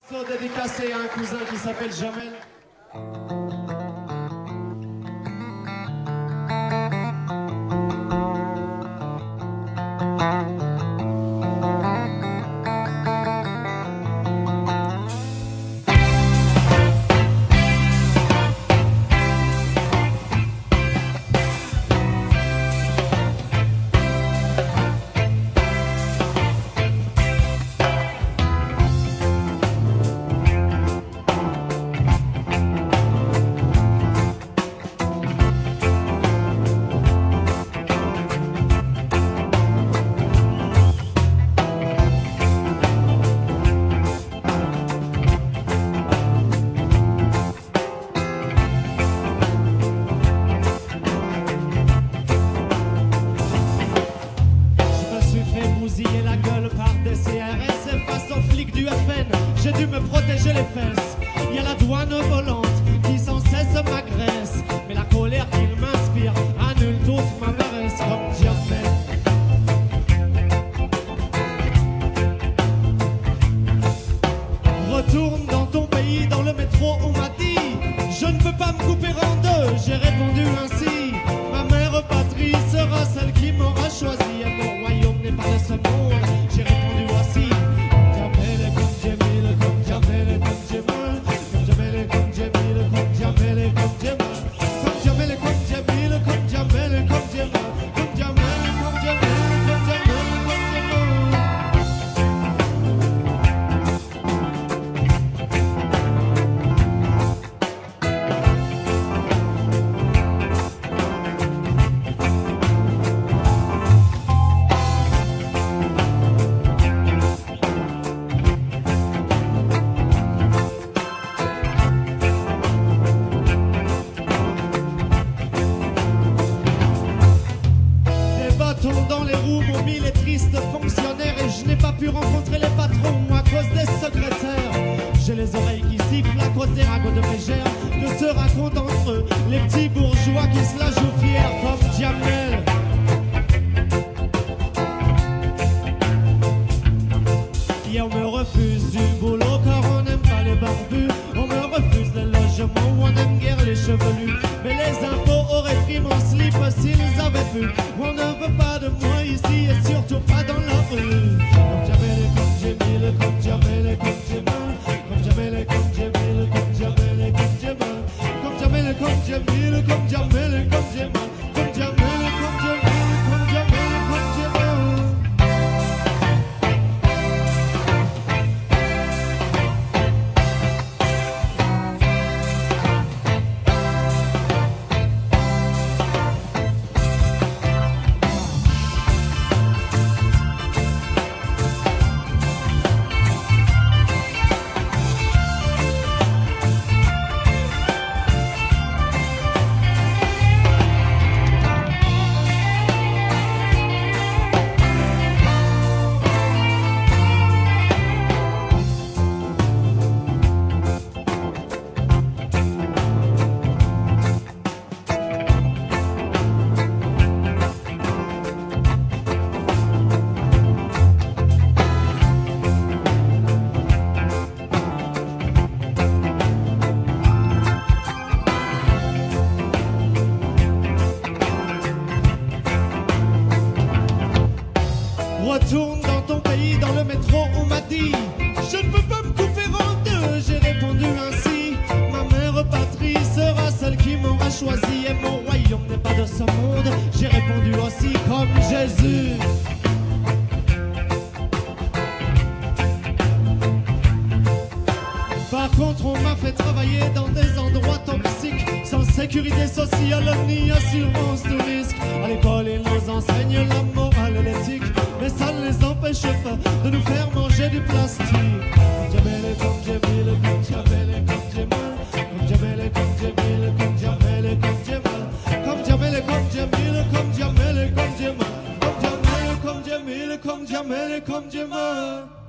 So dédicacé à un cousin qui s'appelle Jamel. La gueule par des CRS face aux flics du FN, j'ai dû me protéger les fesses. Il y a la douane volante qui sans cesse m'agresse, mais la colère qu'il m'inspire annule toute ma paresse comme Jamel. Retourne dans ton pays, dans le métro on m'a dit je ne peux pas me couper en deux, j'ai répondu ainsi ma mère patrie sera celle qui m'aura choisi. Et mon royaume n'est pas de ce monde, j'ai répondu voici Jamel comme Jamel, comme Jamel, comme Jamel, comme Jamel, comme Jamel, comme Jamel, comme Jamel, comme Jamel, comme Jamel, comme Jamel, comme Jamel, comme Jamel, comme Jamel, comme Jamel, comme Jamel. Dans les roues m'ont mis les tristes fonctionnaires et je n'ai pas pu rencontrer les patrons à cause des secrétaires. J'ai les oreilles qui sifflent à cause des ragots de mégère, que se racontent entre eux les petits bourgeois qui se la jouent fiers comme Jamel. Et on me refuse du boulot car on n'aime pas les barbus. On me refuse le logement où on n'aime guère les chevelus. Mais les impôts auraient pris mon slip s'ils avaient pu. On ne veut pas de moi ici et surtout pas dans la rue. Comme Jamel, comme Jamel, comme Jamel, comme Jamel, comme Jamel, comme Jamel, comme Jamel, comme Jamel, comme Jamel, comme Jamel, comme Jamel, comme Jamel, comme Jamel, comme Jamel, comme Jamel, comme Jamel. Retourne dans ton pays, dans le métro, on m'a dit je ne peux pas me couper en deux, j'ai répondu ainsi ma mère patrie sera celle qui m'aura choisi. Et mon royaume n'est pas de ce monde, j'ai répondu aussi comme Jésus. Par contre on m'a fait travailler dans des endroits toxiques, sans sécurité sociale ni assurance de risque. À l'école ils nous enseignent la morale et l'éthique, mais ça ne les empêche pas de nous faire manger du plastique. Comme Jamel, comme Jamel, comme Jamel, comme Jamel, comme Jamel, comme Jamel, comme Jamel, comme Jamel, comme Jamel, comme Jamel, comme Jamel, comme Jamel, comme Jamel, comme Jamel, comme Jamel, comme Jamel.